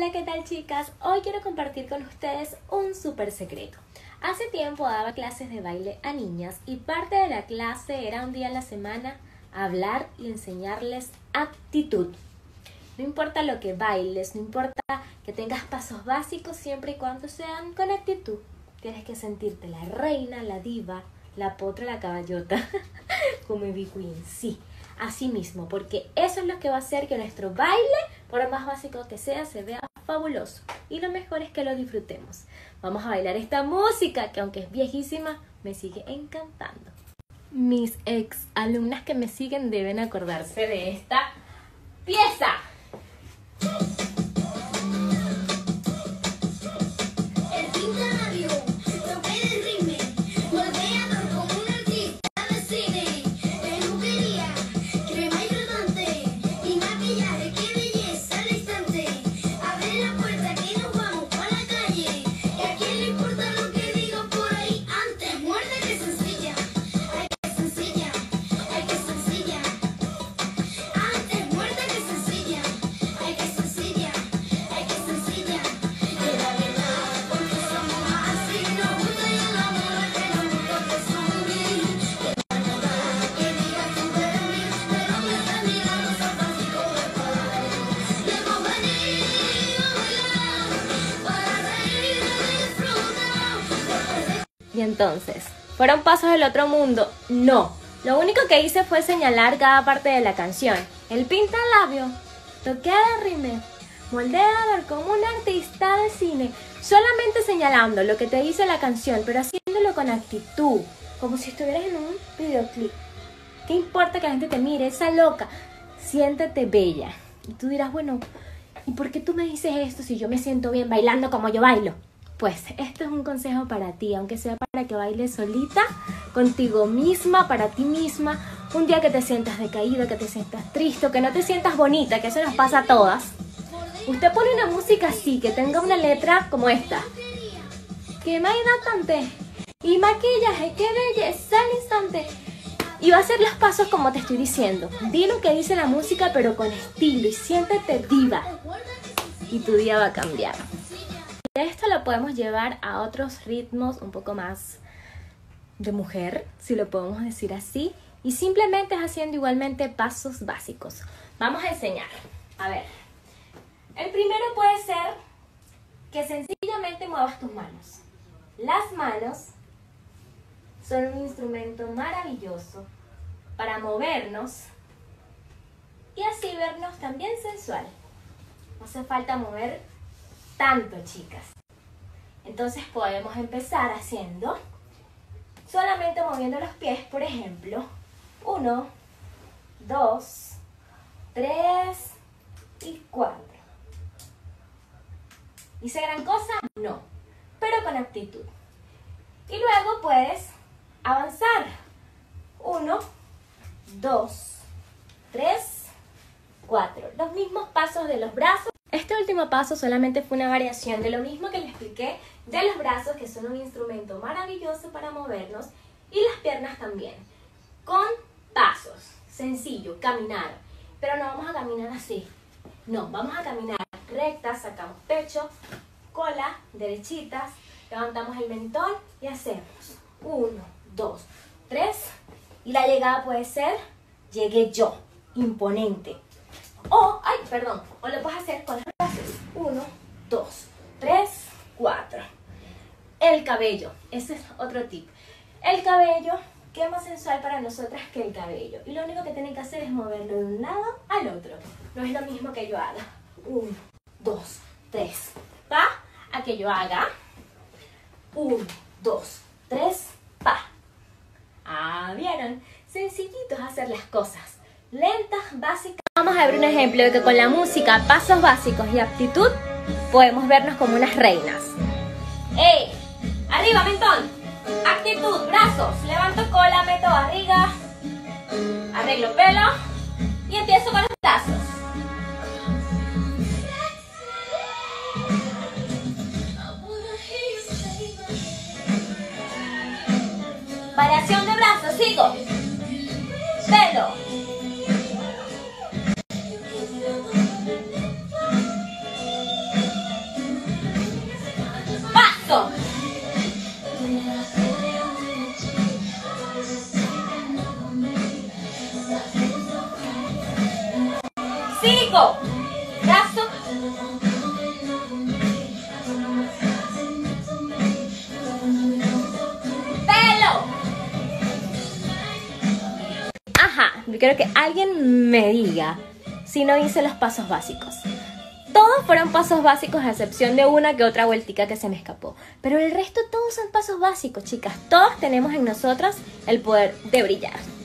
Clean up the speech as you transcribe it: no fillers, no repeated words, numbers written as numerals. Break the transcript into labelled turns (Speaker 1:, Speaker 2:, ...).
Speaker 1: Hola, ¿qué tal, chicas? Hoy quiero compartir con ustedes un súper secreto. Hace tiempo daba clases de baile a niñas y parte de la clase era un día a la semana hablar y enseñarles actitud. No importa lo que bailes, no importa que tengas pasos básicos, siempre y cuando sean con actitud. Tienes que sentirte la reina, la diva, la potra, la caballota, como Ivy Queen, sí. Así mismo, porque eso es lo que va a hacer que nuestro baile, por más básico que sea, se vea fabuloso. Y lo mejor es que lo disfrutemos. Vamos a bailar esta música que, aunque es viejísima, me sigue encantando. Mis ex alumnas que me siguen deben acordarse de esta pieza. Y entonces, ¿fueron pasos del otro mundo? No. Lo único que hice fue señalar cada parte de la canción. El pintalabio, toqué de rime, moldeador como un artista de cine. Solamente señalando lo que te dice la canción, pero haciéndolo con actitud, como si estuvieras en un videoclip. ¿Qué importa que la gente te mire? Esa loca. Siéntete bella. Y tú dirás, bueno, ¿y por qué tú me dices esto si yo me siento bien bailando como yo bailo? Pues esto es un consejo para ti, aunque sea para que bailes solita, contigo misma, para ti misma. Un día que te sientas decaída, que te sientas triste, o que no te sientas bonita, que eso nos pasa a todas. Usted pone una música así, que tenga una letra como esta. Que me hidratante y maquillaje, qué belleza al instante. Y va a hacer los pasos como te estoy diciendo. Di lo que dice la música, pero con estilo, y siéntete diva. Y tu día va a cambiar. Esto lo podemos llevar a otros ritmos un poco más de mujer, si lo podemos decir así, y simplemente es haciendo igualmente pasos básicos. Vamos a enseñar. A ver, el primero puede ser que sencillamente muevas tus manos. Las manos son un instrumento maravilloso para movernos y así vernos también sensual. No hace falta mover tanto, chicas. Entonces podemos empezar haciendo, solamente moviendo los pies, por ejemplo, 1, 2, 3 y 4. ¿Hice gran cosa? No, pero con actitud. Y luego puedes avanzar. 1, 2, 3, 4. Los mismos pasos de los brazos. Este último paso solamente fue una variación de lo mismo que les expliqué de los brazos, que son un instrumento maravilloso para movernos, y las piernas también, con pasos, sencillo, caminar, pero no vamos a caminar así, no, vamos a caminar rectas, sacamos pecho, cola, derechitas, levantamos el mentón y hacemos 1, 2, 3, y la llegada puede ser, llegué yo, imponente. O lo puedes hacer con los brazos. 1, 2, 3, 4. El cabello, ese es otro tip. El cabello, ¿qué más sensual para nosotras que el cabello? Y lo único que tienen que hacer es moverlo de un lado al otro. No es lo mismo que yo haga 1, 2, 3, pa, a que yo haga 1, 2, 3, pa. Ah, ¿vieron? Sencillitos hacer las cosas. Lentas, básicas. Vamos a ver un ejemplo de que con la música, pasos básicos y actitud podemos vernos como unas reinas. ¡Ey! Arriba, mentón. Actitud, brazos. Levanto cola, meto barriga. Arreglo pelo. Y empiezo con los brazos. Variación de brazos, sigo. Pelo. 5. 5. Brazo. Pelo. Ajá, yo quiero que alguien me diga si no hice los pasos básicos. Todos fueron pasos básicos a excepción de una que otra vueltica que se me escapó. Pero el resto todos son pasos básicos, chicas. Todos tenemos en nosotras el poder de brillar.